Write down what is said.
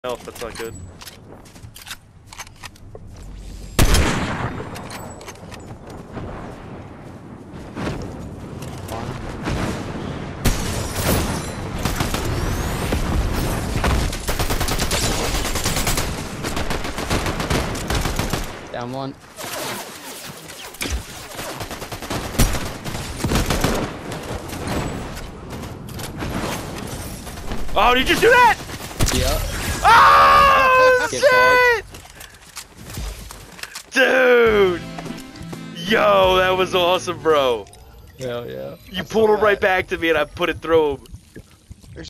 Elf, that's not good. Down one. Oh, did you just do that? Yeah. Oh, Get shit! Dude! Yo, that was awesome, bro. Hell yeah. You pulled it right back to me and I put it through him.